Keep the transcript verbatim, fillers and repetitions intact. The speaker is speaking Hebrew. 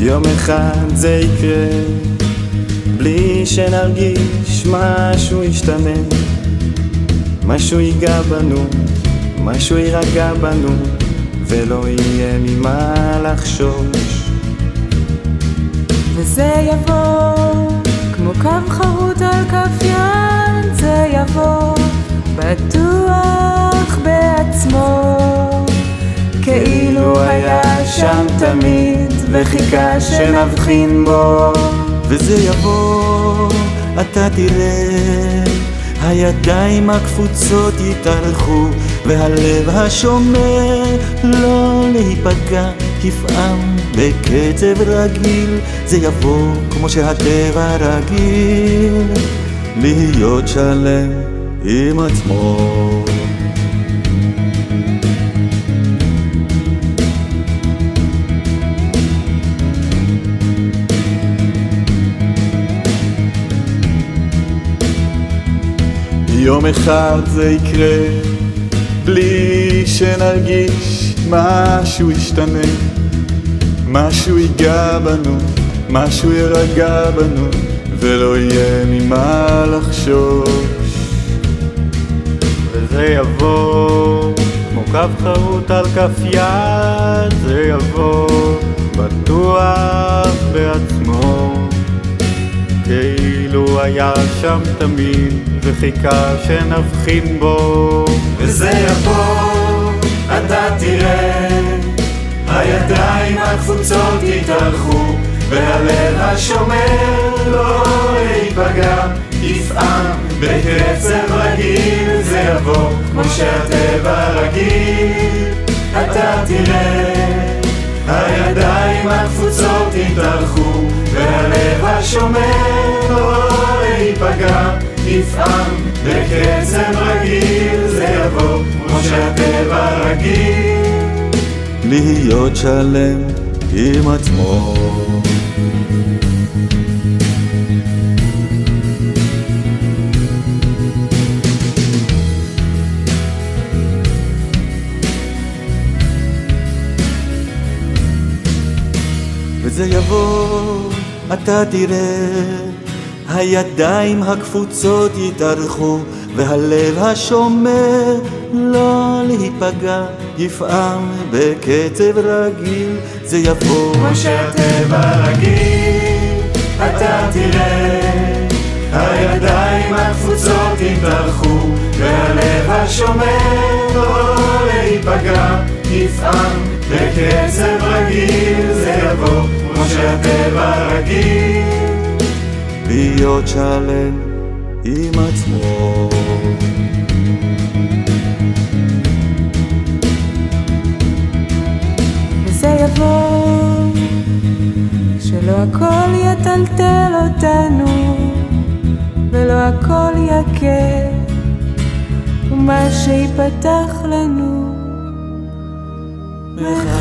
יום אחד זה יקרה, בלי שנרגיש משהו ישתנה, משהו ייגע בנו, משהו יירגע בנו, ולא יהיה ממה לחשוש. וזה יבוא כמו קו חרוט על כף יד, זה יבוא בטוח בעצמו, כאילו היה שם תמיד וחיכה שנבחין בו. וזה יבוא, אתה תראה, הידיים הקפוצות יתארכו, והלב השומר לא להיפגע יפעם בקצב רגיל. זה יבוא כמו שהטבע רגיל, להיות שלם עם עצמו. יום אחד זה יקרה, בלי שנרגיש משהו ישתנה, משהו ייגע בנו, משהו ירגע בנו, ולא יהיה ממה לחשוש. וזה יבוא כמו קו חרוט על כף יד, זה יבוא בטוח בעצמו, כאילו היה שם תמיד וחיכה שנבחין בו. וזה יבוא, אתה תראה, הידיים הקפוצות יתארכו, והלב השומר לא ייפגע יפעם בקצב רגיל. זה יבוא כמו שהטבע רגיל, אתה תראה, הידיים הקפוצות יתארכו, והלב השומר לא ייפגע יפעם בקצב רגיל. זה יבוא כמו שהטבע רגיל, להיות שלם עם עצמו. וזה יבוא, אתה תראה, הידיים הקפוצות יתארכו, והלב השומר לא להיפגע יפעם בקצב רגיל. זה יבוא כמו שהטבע רגיל, אתה תראה, הידיים הקפוצות יתארכו, והלב השומר לא להיפגע יפעם בקצב רגיל. זה יבוא כמו שהטבע רגיל, להיות שלם עם עצמו. וזה יבוא שלא הכל יטלטל אותנו, ולא הכל יקר, ומה שיפתח לנו מחכה.